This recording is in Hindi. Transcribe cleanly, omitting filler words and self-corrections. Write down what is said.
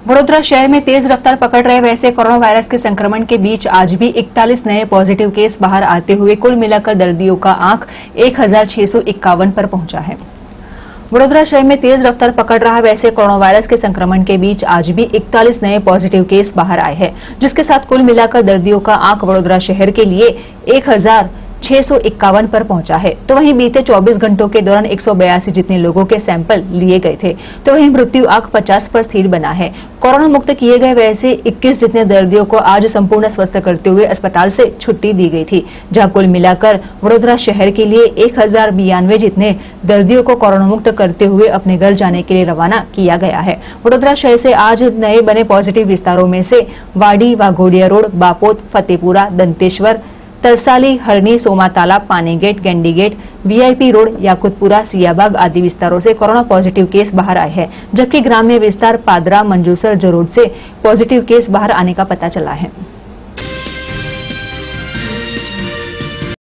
वडोदरा शहर में तेज रफ्तार पकड़ रहे वैसे कोरोना वायरस के संक्रमण के बीच आज भी 41 नए पॉजिटिव केस बाहर आते हुए कुल मिलाकर दर्दियों का आंक 1651 पर पहुंचा है। वडोदरा शहर में तेज रफ्तार पकड़ रहा वैसे कोरोना वायरस के संक्रमण के बीच आज भी 41 नए पॉजिटिव केस बाहर आए हैं, जिसके साथ कुल मिलाकर दर्दियों का आंक वडोदरा शहर के लिए 1651 पर पहुंचा है। तो वहीं बीते 24 घंटों के दौरान 182 जितने लोगों के सैंपल लिए गए थे, तो वहीं मृत्यु आंक 50 पर स्थिर बना है। कोरोना मुक्त किए गए वैसे 21 जितने दर्दियों को आज संपूर्ण स्वस्थ करते हुए अस्पताल से छुट्टी दी गई थी, जहां कुल मिलाकर वडोदरा शहर के लिए 1092 जितने दर्दियों को कोरोना मुक्त करते हुए अपने घर जाने के लिए रवाना किया गया है। वडोदरा शहर से आज नए बने पॉजिटिव विस्तारों में से Wadi, Waghodia road, Bapod, Fatehpura, Danteshwar, Tarsali, Harni, Somatalab, Panigate, Gendigate, VIP road, Yakutpura, Siyabaug आदि विस्तारों से कोरोना पॉजिटिव केस बाहर आए हैं, जबकि ग्राम्य विस्तार पादरा, मंजूसर, जरोड से पॉजिटिव केस बाहर आने का पता चला है।